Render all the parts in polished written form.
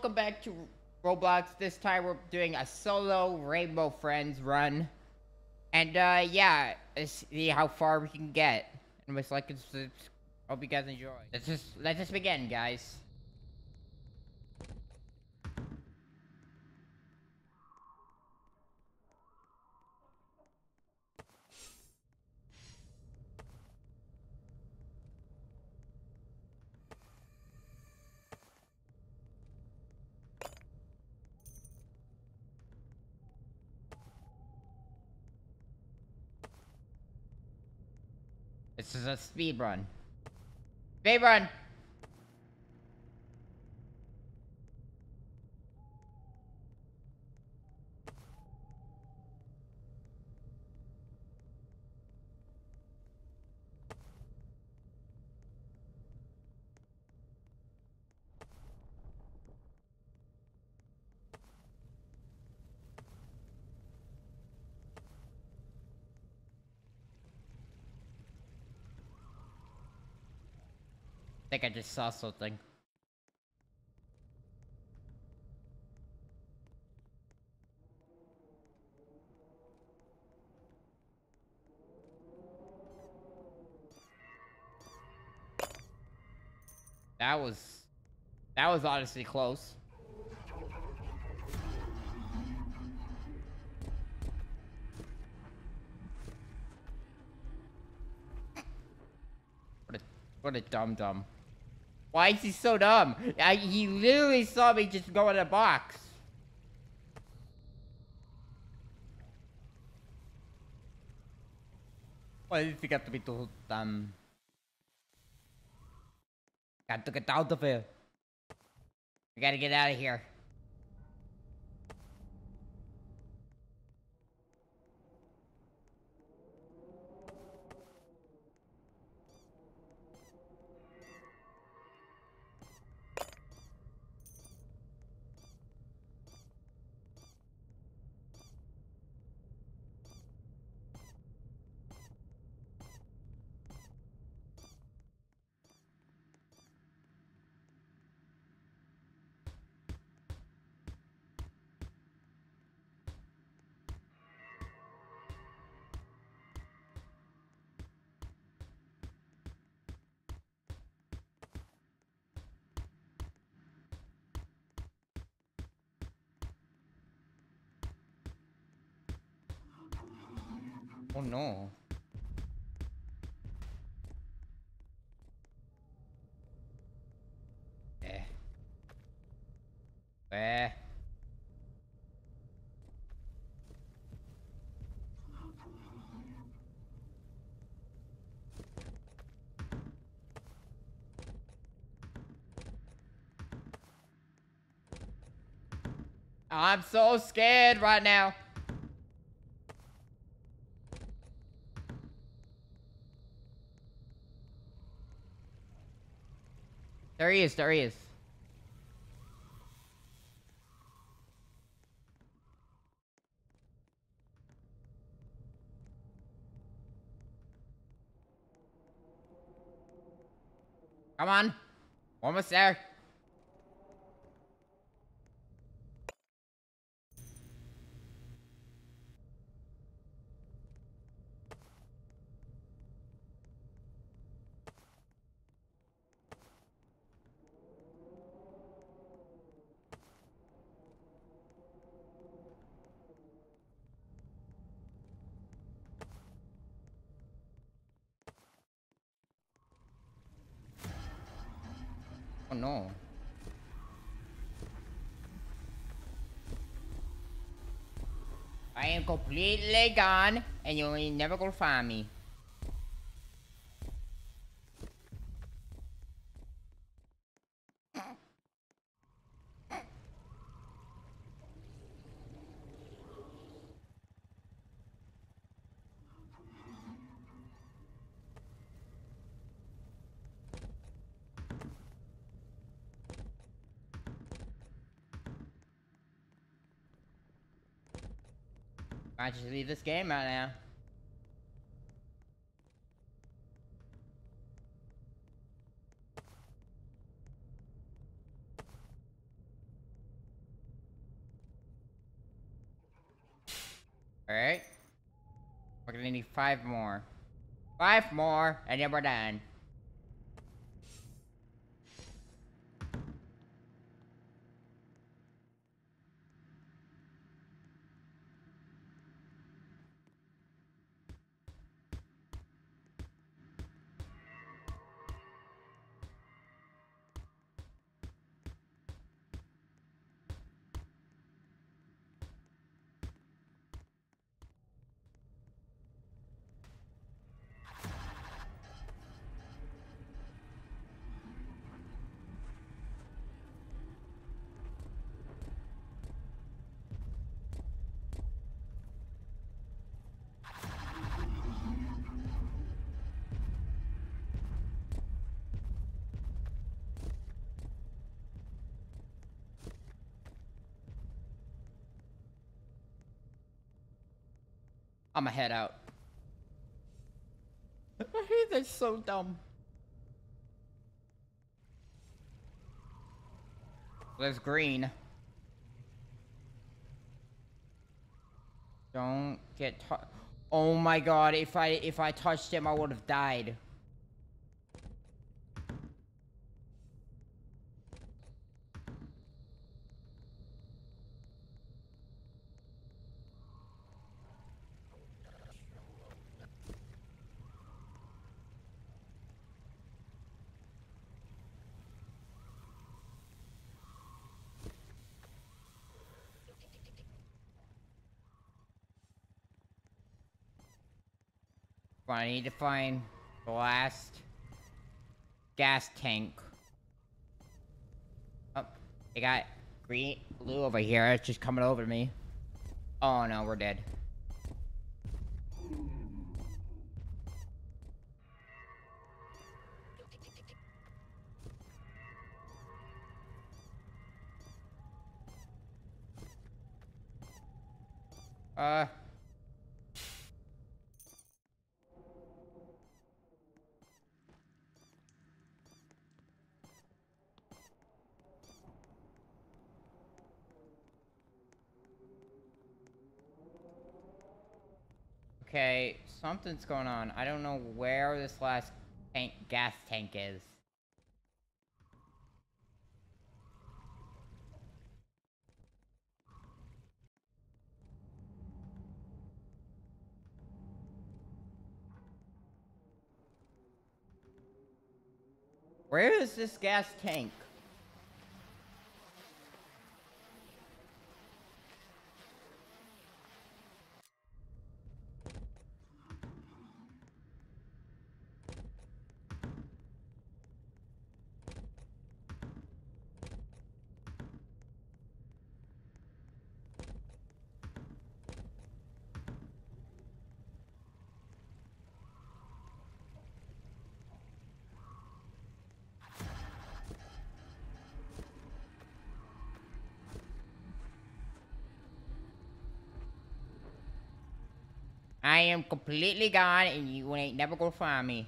welcome back to Roblox. This time we're doing a solo Rainbow Friends run. And yeah, let's see how far we can get. And with like, hope you guys enjoy. Let's just begin, guys. This is a speed run. Speed run! I think I just saw something. That was honestly close. What a dum-dum. Why is he so dumb? He literally saw me just go in a box. Why did he got to be too dumb? Got to get out of here. We gotta get out of here. Oh no. Eh. I'm so scared right now. There he is, there he is. Come on. Almost there. Oh no. I am completely gone, and you will never gonna find me. Might just leave this game right now. Alright. We're gonna need 5 more. 5 more, and then we're done. I'ma head out. I hate this, so dumb. There's green. Don't get oh my god, if I touched him I would have died. I need to find the last gas tank. Oh, they got blue over here. It's just coming over to me. Oh no, we're dead. Okay, something's going on. I don't know where this last gas tank is. Where is this gas tank? I am completely gone and you ain't never gonna find me.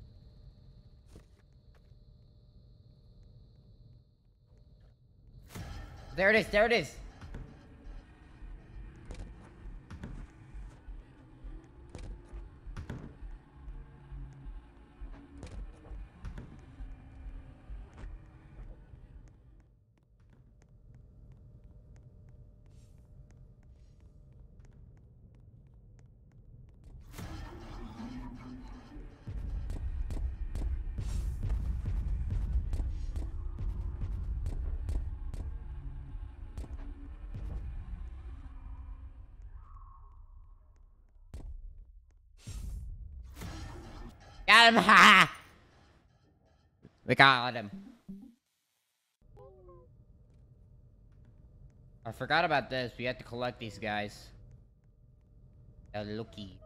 There it is, there it is. Got him! Ha! We got him. I forgot about this. We have to collect these guys. They're lucky.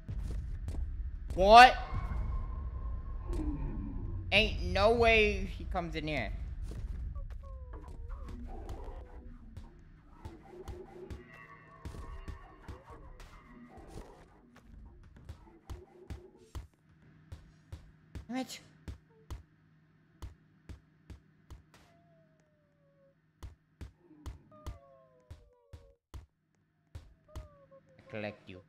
What? Ain't no way he comes in here? What? Collect you.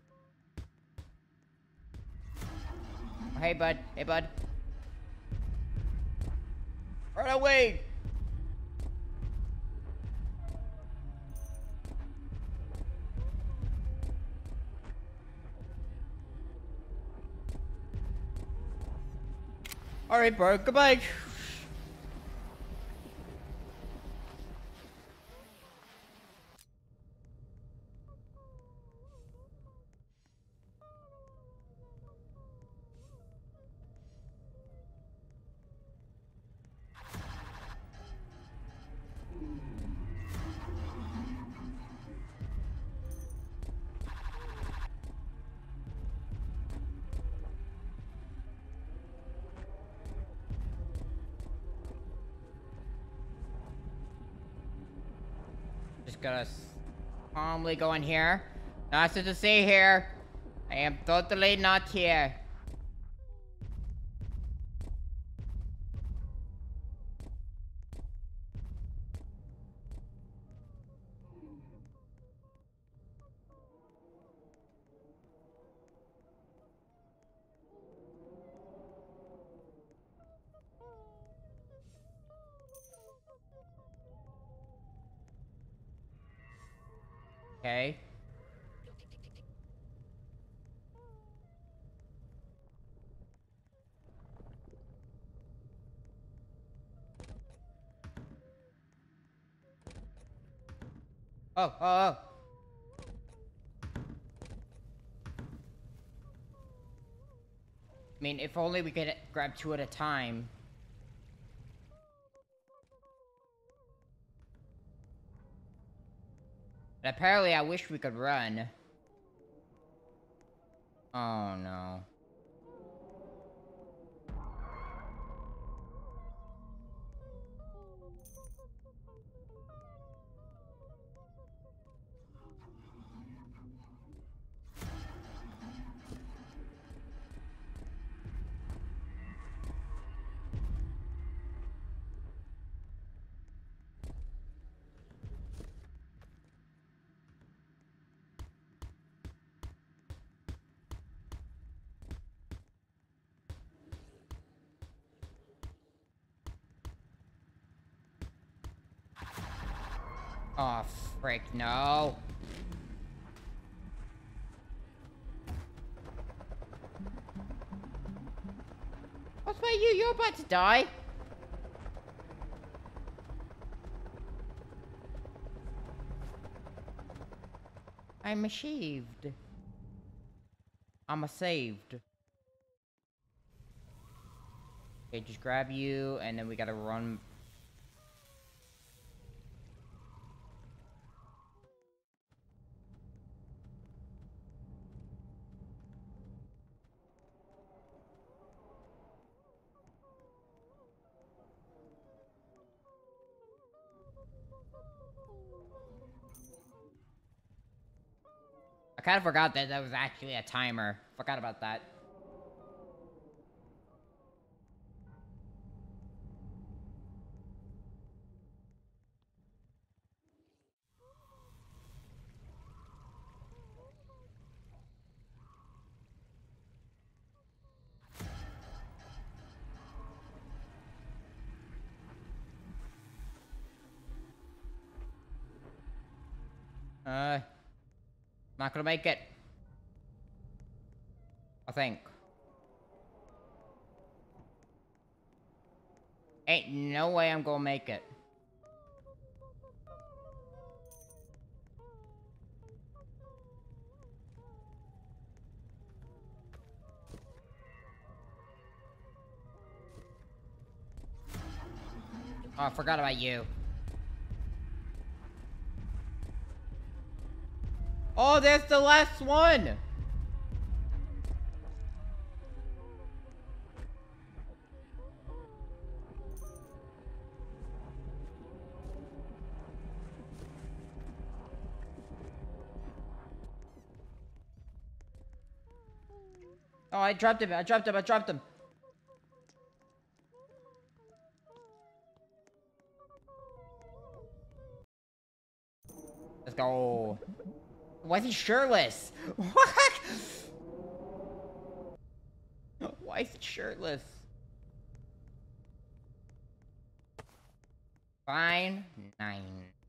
Oh, hey, bud. Hey, bud. Run away! Alright, bro. Goodbye. Just gotta calmly go in here. Nothing to see here. I am totally not here. Okay. Oh, oh, oh. I mean, if only we could grab 2 at a time. But apparently, I wish we could run. Oh, no. Oh, frick, no. What's about you? You're about to die. I'm saved. I'm saved. Okay, just grab you, and then we gotta run. I kind of forgot that that was actually a timer. Forgot about that. Not gonna make it. I think. Ain't no way I'm gonna make it. Oh, I forgot about you. Oh, that's the last one! Oh, I dropped him. I dropped him. I dropped him. Let's go. Why is he shirtless? What? Why is he shirtless? Fine. 9.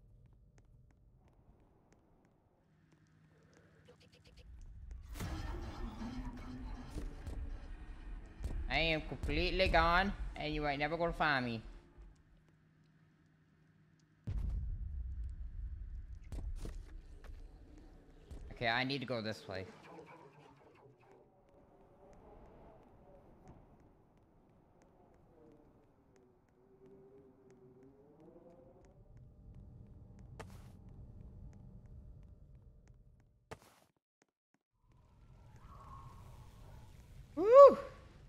I am completely gone, and you ain't never gonna find me. Okay, I need to go this way. Woo!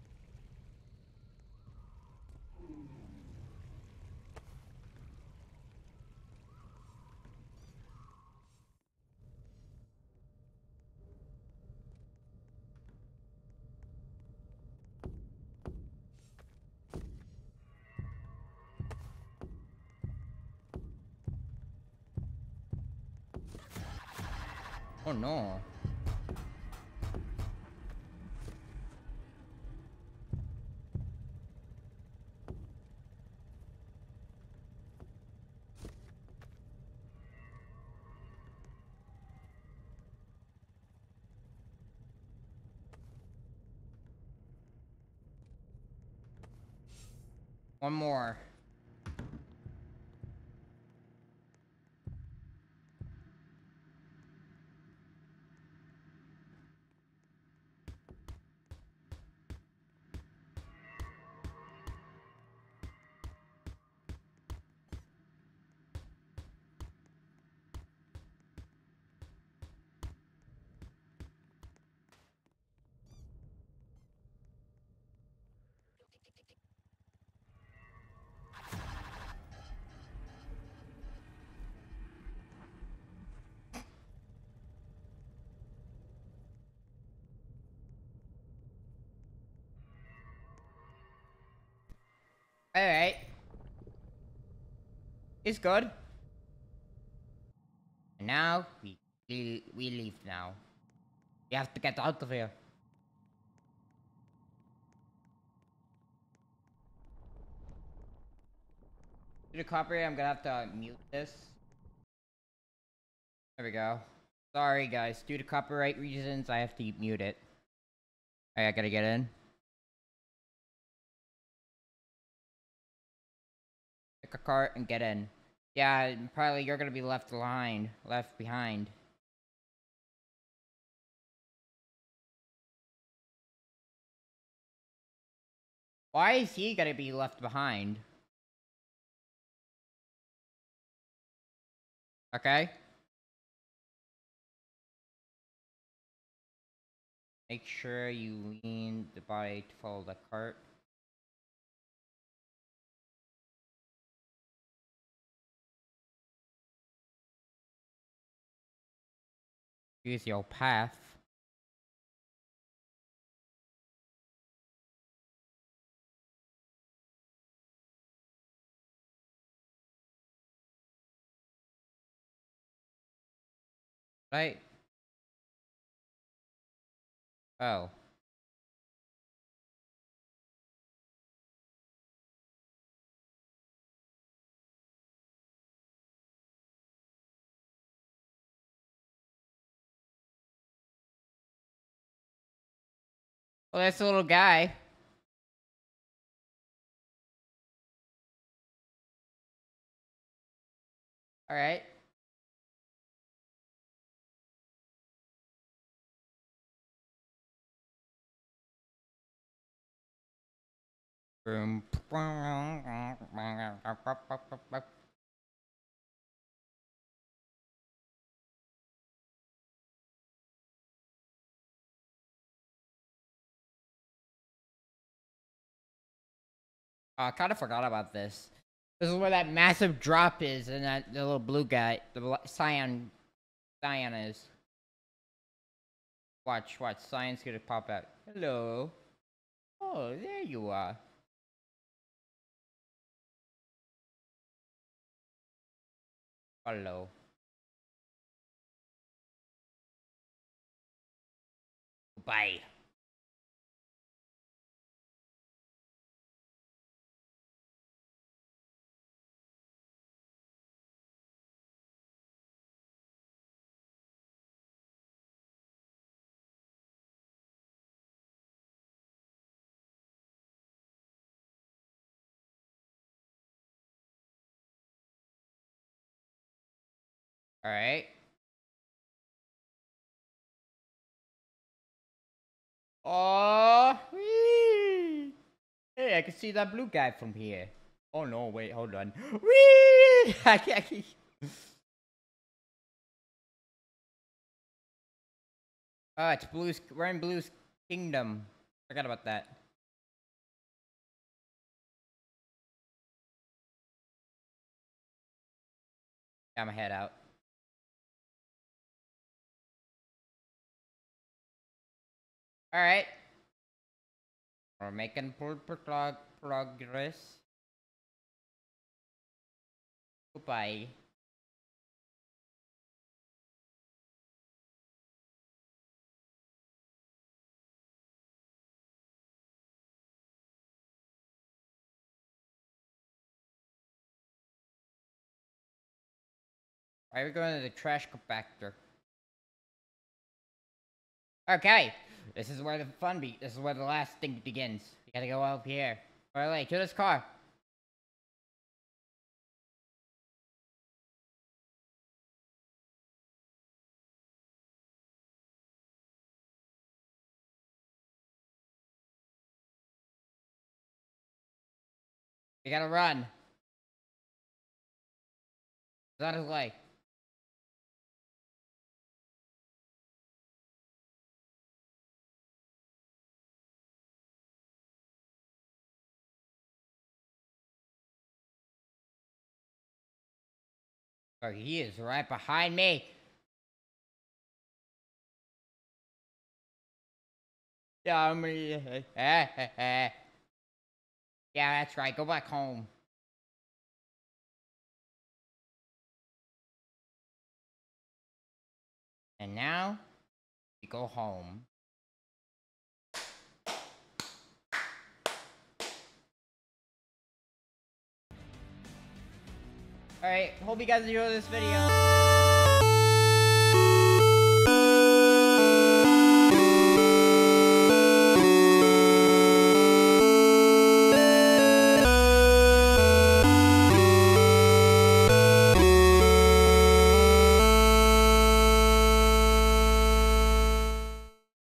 Oh no. One more. Alright. It's good. And now, we leave now. We have to get out of here. Due to copyright, I'm gonna have to mute this. There we go. Sorry guys, due to copyright reasons, I have to mute it. Alright, I gotta get in. Pick a cart and get in. Yeah, probably you're gonna be left behind. Why is he gonna be left behind? Okay. Make sure you lean the body to follow the cart. Use your path. Right? Oh. Well, that's a little guy. Alright. Boom. I kind of forgot about this. This is where that massive drop is, and that the little blue guy, the cyan is. Watch, watch. Science gonna pop out. Hello. Oh, there you are. Hello. Bye. Alright. Oh, whee! Hey, I can see that blue guy from here. Oh no, wait, hold on. Whee! I can't. It's Blue's. We're in Blue's Kingdom. Forgot about that. Got my head out. Alright. We're making progress. Goodbye. Alright, we're going to the trash compactor. Okay. This is where the fun beat. This is where the last thing begins. You gotta go up here. Alright, to this car. You gotta run. It's on his way. Oh, he is right behind me. Yeah, I'm gonna. Yeah, that's right. Go back home. And now, we go home. Alright, hope you guys enjoyed this video.